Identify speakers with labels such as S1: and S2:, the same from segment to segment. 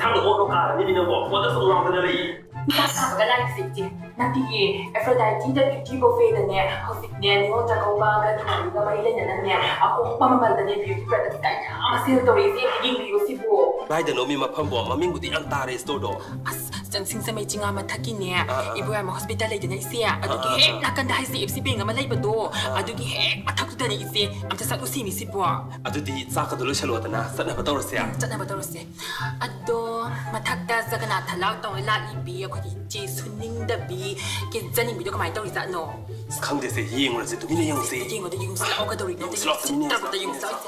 S1: 唱的我都看，你听到不？我都送上在那里。
S2: 你看啥个烂事情？那第一，Aphrodite 的 beauty buffet 的呢，好些年你我在搞吧，跟你个买来的呢，aku mama的呢 beauty product กันmasih tahu isi yang you sih bu.
S1: Baik dan Omi mah pembuat, mami ngudi antara store do.
S2: Sing sa may tinga matakin niya, ibu ay hospital ay dyan isi ya. Ado ki hek nakan dahil si FCB nga malay ba do. Ado ki hek matak to dyan isi, am sa satu sini si bu.
S1: Ado di saka dulu siya luwatan na, sana ba tawar siya?
S2: Sana ba tawar siya? Ado matak ka sa kana talaw tong ila ibi ako ki suning dabi, ki zaning bido kamay tawar sa no.
S1: Kang desi ying wala si tu nila yung si.
S2: Ying wala yung sa ako tawar no.
S1: Slot ni niya.
S2: Tapos yung sa.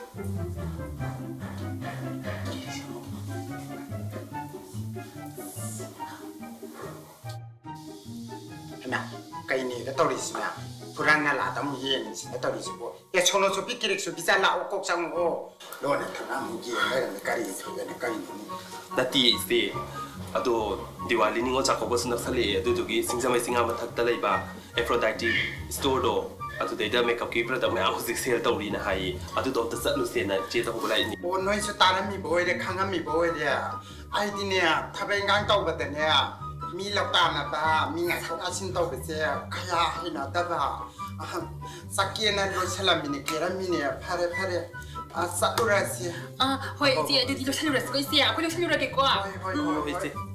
S3: ไก่นี่ก็ตัวลิสนะผู้รังนั่นล่ะต้องมีเย็นสินะตัวลิสบัวอย่าชนเราสุพิกิริกสุพิจารณาโอกกสังโอโลนั่นทำน้ำมีเย็นได้ในไก่สุดในไก่นี่
S1: นาทีสิอะตัวดิวาลีนี่ก็จะขอบคุณนักสลีอะตัวทุกี้สิงห์ไม่สิงห์มาทักตะเลยบ้าเอฟโรไดตีสโตร์โดอะตัวเดี๋ยวเมคอัพคีประดับไม่เอาสิเซลตัวนี้นะให้อะตัวตัวสัตว์ลุเซียนนะเจ้าตัวอะไรนี่
S3: โอ้น้อยสุดตาแล้วมีบ่อยเด็กข้างมีบ่อยเดียไอ้ที่เนี่ยถ้าเป็นงานเก่าแบบเนี่ยมีหลักการนะบ้ามีงานเขาอาชินโตไปเสียขยะให้นะแต่บ้าสักเกียร์นั้นรถฉลามินิเกียร์มินิพาเรสักอุระเสีย
S2: เฮ้ยเจี๊ยดูที่รถฉลามินิสก็เสียคุณรถฉลามินิเก่งกว่า
S3: เฮ้ย